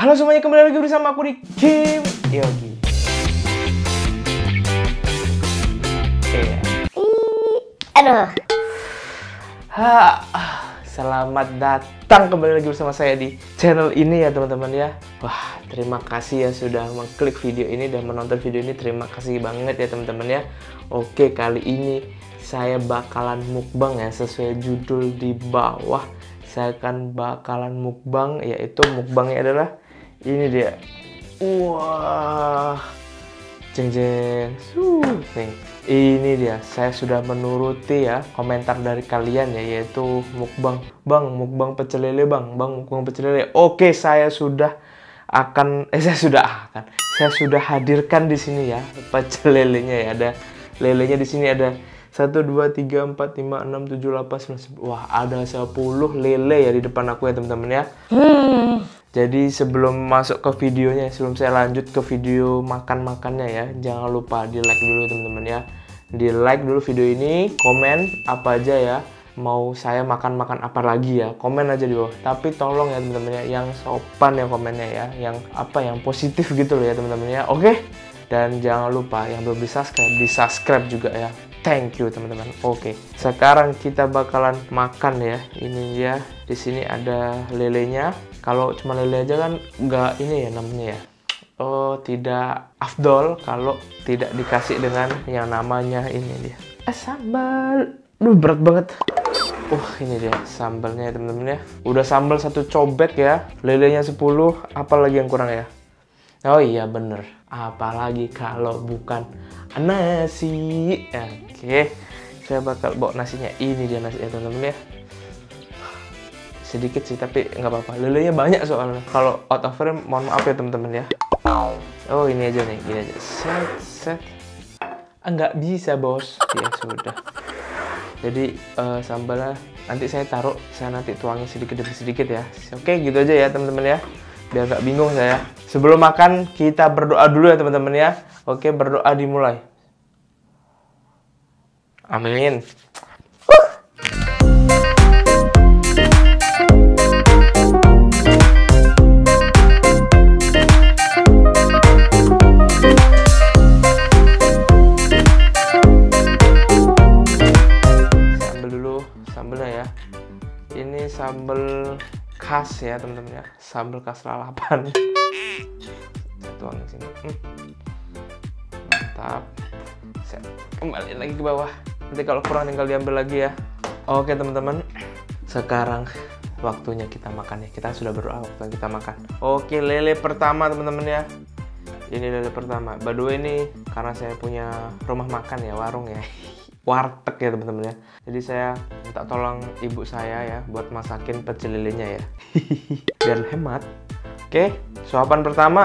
Halo semuanya, kembali lagi bersama aku di Kim Yogi. Aduh. Selamat datang kembali lagi bersama saya di channel ini ya teman-teman ya. Wah, terima kasih ya sudah mengklik video ini dan menonton video ini. Terima kasih banget ya teman-teman ya. Oke, kali ini saya bakalan mukbang ya, sesuai judul di bawah. Saya akan bakalan mukbang, yaitu mukbangnya adalah ini dia. Wah, jeng jeng, nih. Ini dia, saya sudah menuruti ya komentar dari kalian ya, yaitu mukbang, mukbang pecel lele mukbang pecel lele. Oke, saya sudah hadirkan di sini ya pecel lelenya ya. Ada lelenya di sini, ada 1, 2, 3, 4, 5, 6, 7, 8, 9, 10. Wah, ada 10 lele ya di depan aku ya teman-teman ya. Jadi sebelum masuk ke videonya, sebelum saya lanjut ke video makan-makannya ya, jangan lupa di like dulu teman-teman ya. Di like dulu video ini, komen apa aja ya, mau saya makan-makan apa lagi ya, komen aja di bawah. Tapi tolong ya teman-teman ya, yang sopan ya komennya ya, yang positif gitu loh ya teman-teman ya. Oke? Dan jangan lupa yang belum di subscribe juga ya. Thank you teman-teman. Oke, sekarang kita bakalan makan ya. Ini ya, di sini ada lelenya. Kalau cuma lele aja kan nggak ini ya namanya ya. Oh, tidak afdol kalau tidak dikasih dengan yang namanya ini dia. Sambal. Duh, berat banget. Ini dia sambalnya ya teman-teman ya. Udah sambal 1 cobek ya. Lelenya 10, apalagi yang kurang ya? Oh iya bener, apalagi kalau bukan nasi. Oke, saya bakal bawa nasinya. Ini dia nasinya teman-teman ya. Sedikit sih tapi nggak apa-apa, lelenya banyak soalnya. Kalau out of frame mohon maaf ya teman-teman ya. Oh ini aja nih, gini aja. Set. Nggak bisa bos. Ya sudah. Jadi sambalnya nanti saya taruh, saya nanti tuangin sedikit demi sedikit ya. Oke, gitu aja ya teman-teman ya, biar nggak bingung saya. Sebelum makan kita berdoa dulu ya teman-teman ya. Oke, berdoa dimulai. Amin. Sambal dulu, sambalnya ya. Ini sambal khas ya teman-teman ya, sambal khas lalapan. Saya tuangin sini. Mantap. Saya kembali lagi ke bawah. Nanti kalau kurang tinggal diambil lagi ya. Oke teman-teman, sekarang waktunya kita makan ya. Kita sudah berdoa, waktunya kita makan. Oke, lele pertama teman-teman ya. Ini lele pertama. By the way ini karena saya punya rumah makan ya, warung ya. Warteg ya teman-teman ya. Jadi saya minta tolong ibu saya ya buat masakin pecel lelenya ya. Biar hemat. Oke, suapan pertama.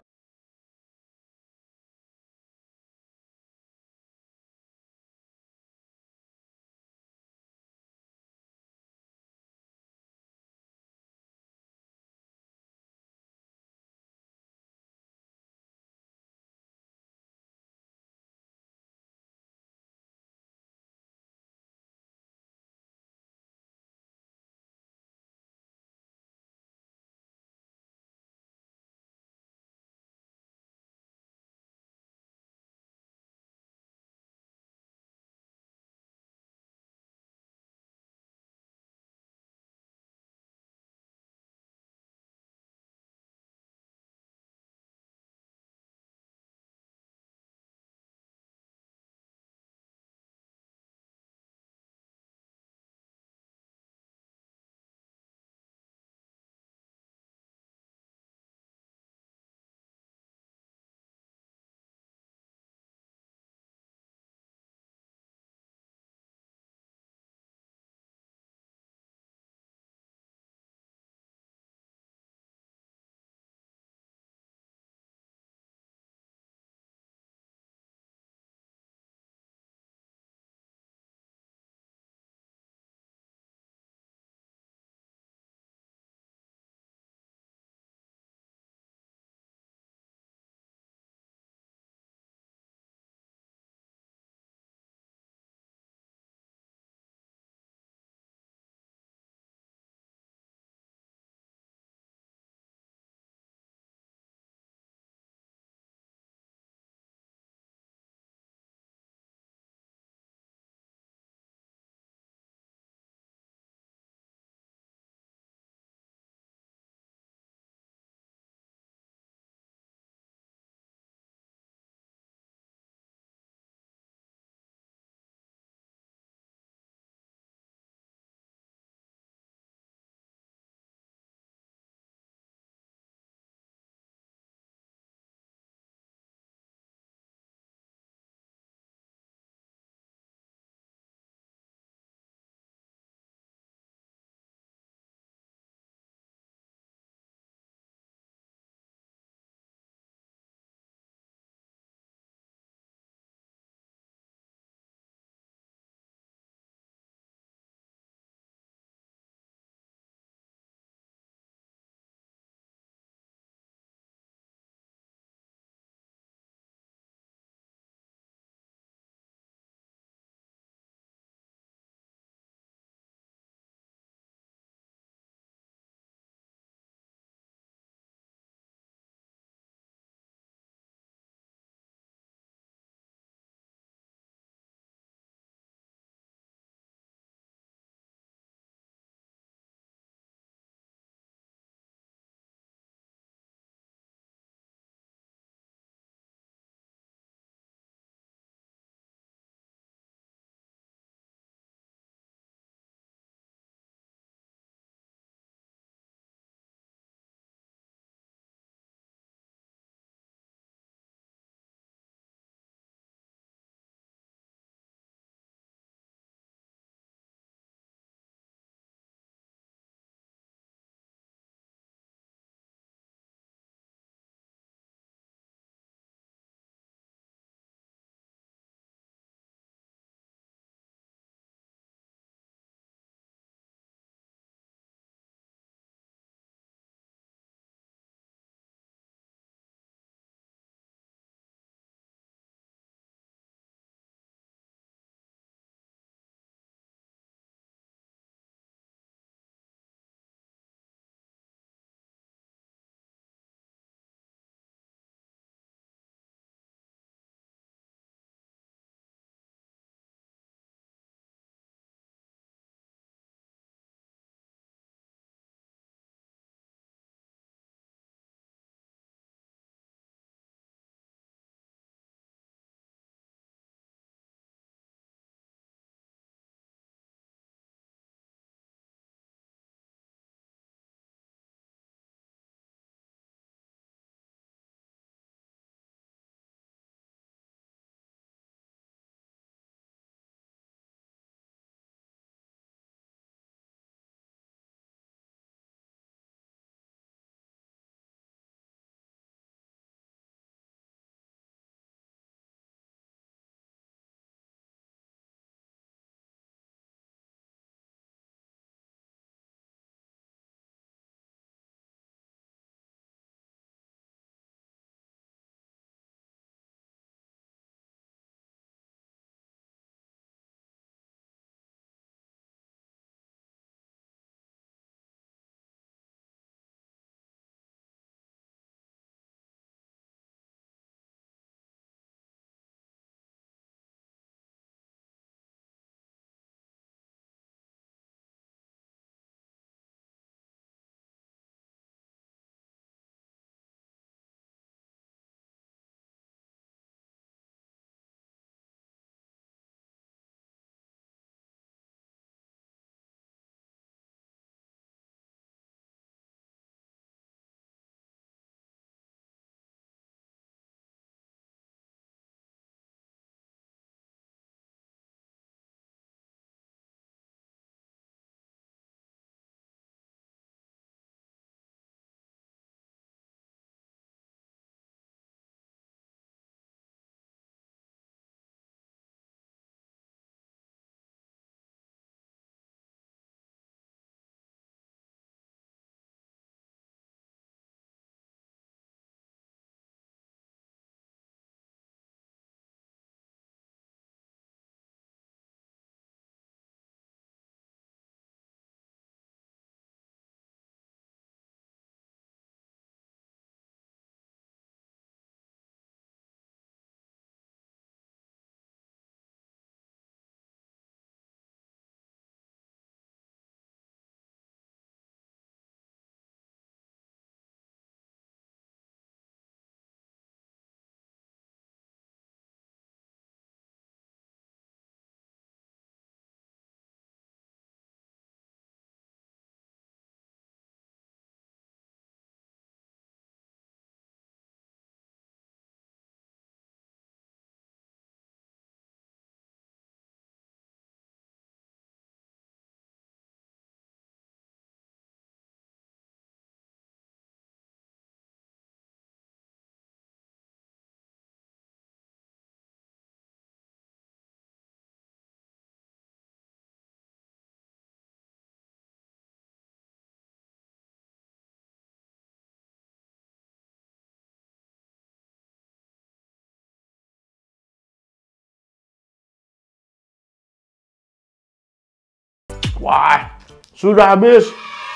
Wah, sudah habis.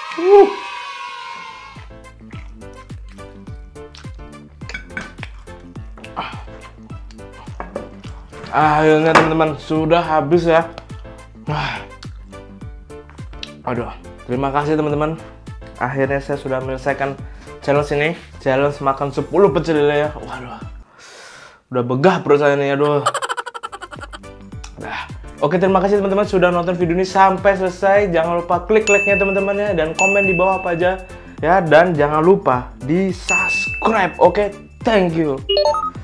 Akhirnya teman-teman sudah habis ya. Aduh, terima kasih teman-teman. Akhirnya saya sudah menyelesaikan challenge ini. Challenge makan 10 pecel lele ya. Waduh, udah begah perut saya nih, aduh. Oke, terima kasih teman-teman sudah nonton video ini sampai selesai. Jangan lupa klik like-nya teman-teman ya, dan komen di bawah apa aja ya, dan jangan lupa di subscribe. Oke, thank you.